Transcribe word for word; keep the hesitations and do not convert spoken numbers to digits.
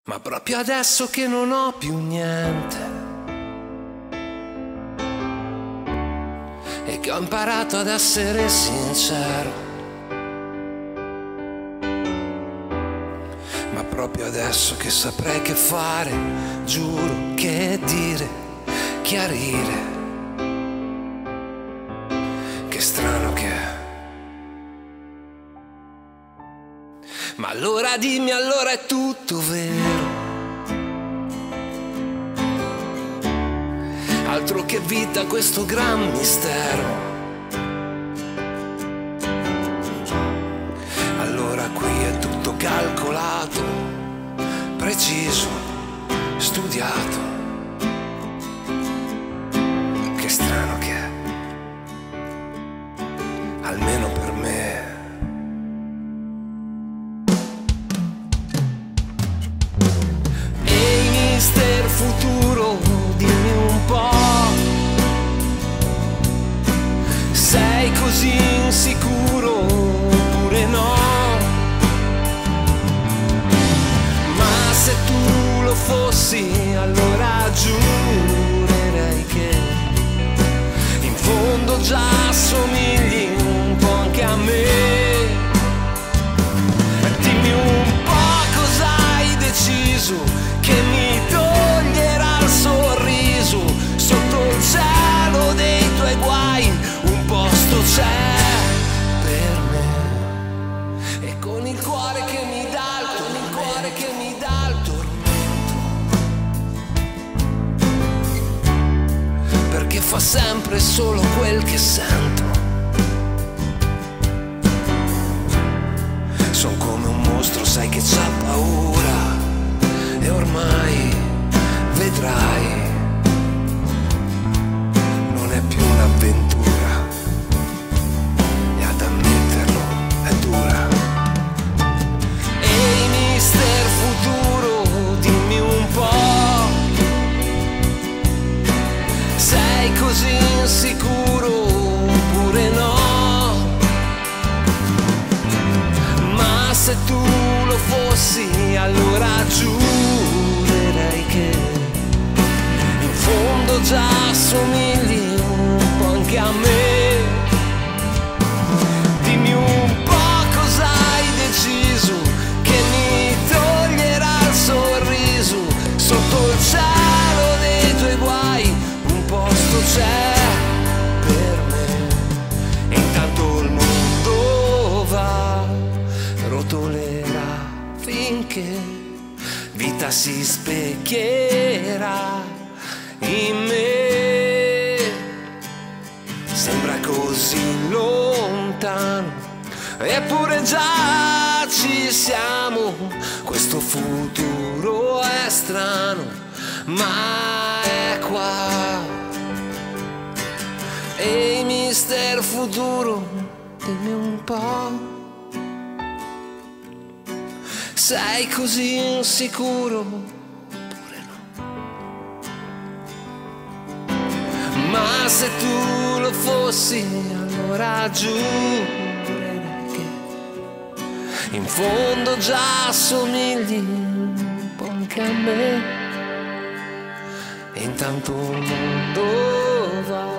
Ma proprio adesso che non ho più niente e che ho imparato ad essere sincero, ma proprio adesso che saprei che fare, giuro che dire, chiarire, che strano che è. Ma allora dimmi, allora è tutto vero, altro che vita questo gran mistero. Allora qui è tutto calcolato, preciso, studiato. Che strano che è, almeno per me. Ehi mister futuro, dimmi un po', sei così insicuro oppure no? Ma se tu lo fossi, allora giurerei che in fondo già somigli un po' anche a me. Dimmi un po' cosa hai deciso che mi toglierà il sorriso. Sotto il cielo dei tuoi guai un posto c'è per me, e con il cuore che mi dà il con il cuore che mi dà il tormento, perché fa sempre solo quel che sento. Son come un mostro, sai che c'ha paura, e ormai vedrai, non è più un'avventura, e ad ammetterlo è dura. Ehi mister futuro, dimmi un po', sei così insicuro oppure no? Ma se tu lo fossi, allora giurerei che in fondo già somigli un po' anche a me. Dimmi un po' cosa hai deciso che mi toglierà il sorriso. Sotto il cielo dei tuoi guai un posto c'è per me, e intanto il mondo va, rotolerà finché vita si specchierà in me. Sembra così lontano, eppure già ci siamo. Questo futuro è strano, ma è qua. Ehi mister futuro, dimmi un po', sei così insicuro oppure no? Ma se tu lo fossi, allora giurerei che in fondo già somigli un po' anche a me, e intanto il mondo va,